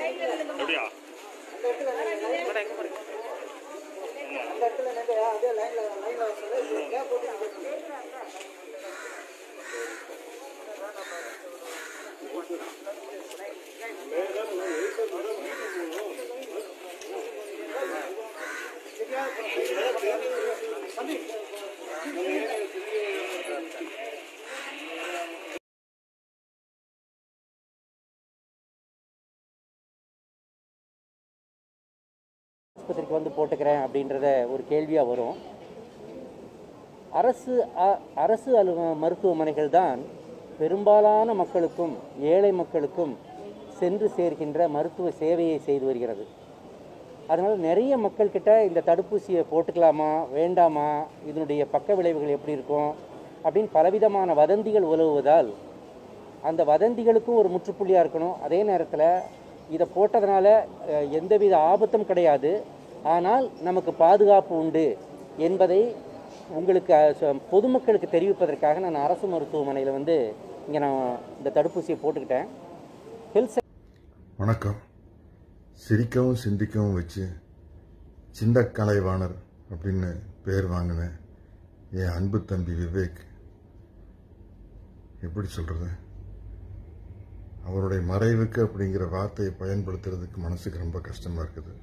ஆஸ்பத்திரிக்கு வந்து போட்டுக்கிறேன் அப்படின்றத ஒரு கேள்வியாக வரும். அரசு மருத்துவமனைகள் தான் பெரும்பாலான மக்களுக்கும் ஏழை மக்களுக்கும் சென்று சேர்க்கின்ற மருத்துவ சேவையை செய்து வருகிறது. அதனால் நிறைய மக்கள்கிட்ட இந்த தடுப்பூசியை போட்டுக்கலாமா வேண்டாமா, இதனுடைய பக்க விளைவுகள் எப்படி இருக்கும் அப்படின்னு பலவிதமான வதந்திகள் உலவுவதால் அந்த வதந்திகளுக்கும் ஒரு முற்றுப்புள்ளியாக இருக்கணும். அதே நேரத்தில் இதை போட்டதுனால எந்தவித ஆபத்தும் கிடையாது, ஆனால் நமக்கு பாதுகாப்பு உண்டு என்பதை உங்களுக்கு பொதுமக்களுக்கு தெரிவிப்பதற்காக நான் அரசு மருத்துவமனையில் வந்து இங்கே நான் இந்த தடுப்பூசியை போட்டுக்கிட்டேன். வணக்கம். சிரிக்கவும் சிந்திக்கவும் வச்சு சின்ன கலைவாணர் அப்படின்னு பேர் வாங்கினேன் என் அன்பு தம்பி விவேக். எப்படி சொல்றது, அவருடைய மறைவுக்கு அப்படிங்கிற வார்த்தையை பயன்படுத்துறதுக்கு மனசுக்கு ரொம்ப கஷ்டமா இருக்குது.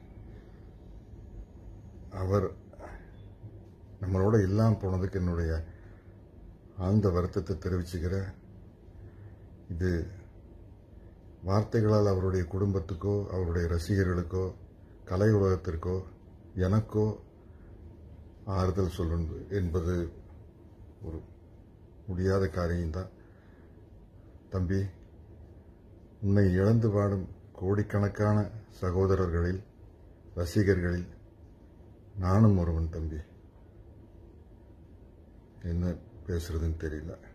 அவர் நம்மளோட இல்லாமல் போனதுக்கு என்னுடைய ஆழ்ந்த வருத்தத்தை தெரிவிச்சுக்கிற. இது வார்த்தைகளால் அவருடைய குடும்பத்துக்கோ அவருடைய ரசிகர்களுக்கோ கலை உலகத்திற்கோ எனக்கோ ஆறுதல் சொல்லணும் என்பது ஒரு முடியாத காரியம்தான். தம்பி, உன்னை இழந்து வாடும் கோடிக்கணக்கான சகோதரர்களில் ரசிகர்களில் நானும் ஒருவன் தம்பி. என்ன பேசுறதுன்னு தெரியல.